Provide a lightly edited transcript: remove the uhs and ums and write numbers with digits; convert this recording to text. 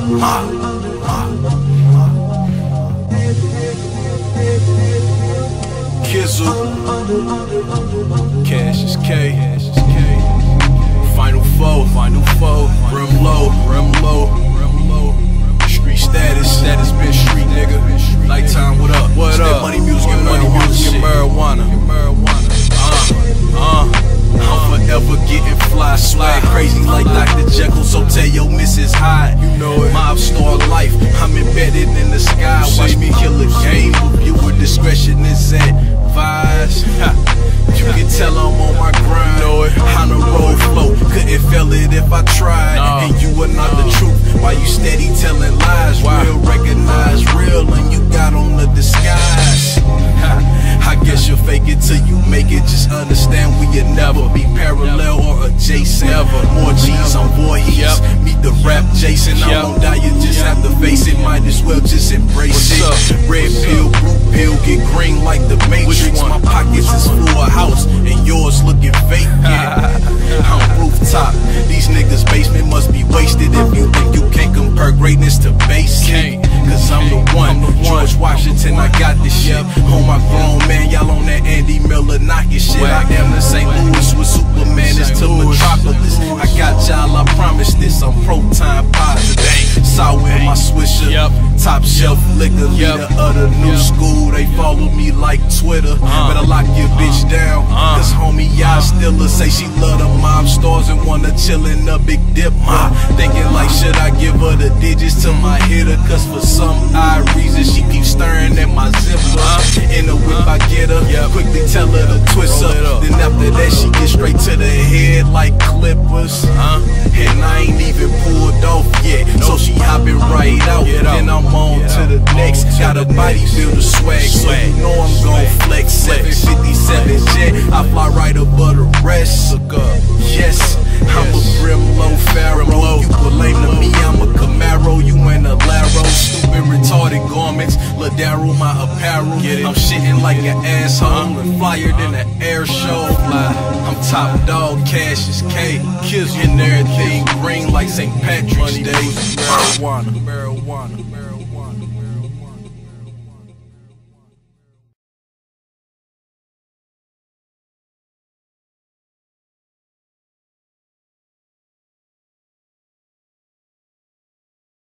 Kizzle, Cash is K, Final Foe, Rim Low, Street status, bitch, street nigga. Nighttime, what up? That money music and marijuana. I'm forever getting fly, swag crazy like Dr. Jekyll, so tell your Mrs. Hyde. You know it. Mob star life, I'm embedded in the sky. Watch me kill a game, viewer discretion is advised. You can tell I'm on my grind. You know it. On the road flow, couldn't fail it if I tried. And you are not the truth. Why you steady telling lies? Real recognize real, and you got on the disguise. I guess you'll fake it till you make it. Just understand we'll never be parallel or adjacent. More G's on Voorhees. Meet the rap Jason. I won't die, you just have to face it. Might as well just embrace it. Red pill, blue pill, get green like the Matrix. My pockets is full of house and yours looking fake. I'm rooftop. These niggas' basement must be wasted if you think you can't compare greatness to basic. Cause I'm the one, George Washington, I got this shit. On my grown man, y'all on that Andy Miller knocking shit. I am the St. Louis with Superman, it's to Metropolis. I got y'all, I promise this, I'm pro-time positive. Sour in my swisher, top shelf liquor, leader of the new school. They follow me like Twitter. Better lock your bitch down, cause homie, y'all still say she love the mob stars and wanna chill in the Big Dip. Thinking like, should I give her the digits to my hitter? Cause for some odd reason she keeps staring at my zipper. In the whip I get her, quickly tell her to twist up. Then after that she get straight to the head like clippers. And I ain't even pulled off yet, so she hopping right out. Then I'm on to the next. Got a bodybuilder swag, so you know I'm gon' flex. 757 jet, I fly right above the rest. Yes, I'm a Brimlow Pharaoh. You were lame to me, I'm a Camaro. You ain't a Laro. Stupid retarded garments, Ladaro my apparel. I'm shitting like an asshole and flyer than an air show. I'm top dog, Cash is K. Kizzle and everything green like St. Patrick's Day. Marijuana.